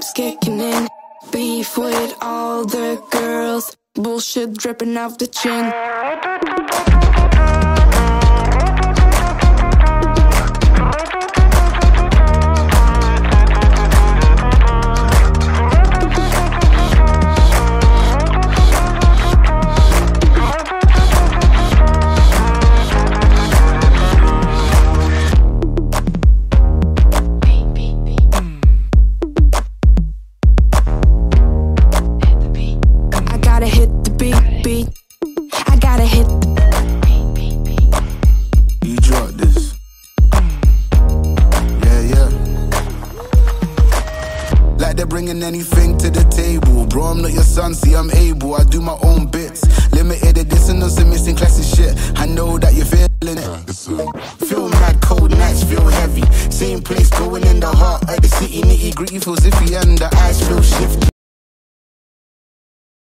vibes kicking in. Beef with all the girls, bullshit dripping off the chin. Bringing anything to the table, bro. I'm not your son, see I'm able. I do my own bits. Limited edition on some missing classic shit. I know that you're feeling it. Feel mad, cold nights feel heavy. Same place, going in the heart of the city. Nitty gritty feels iffy and the eyes feel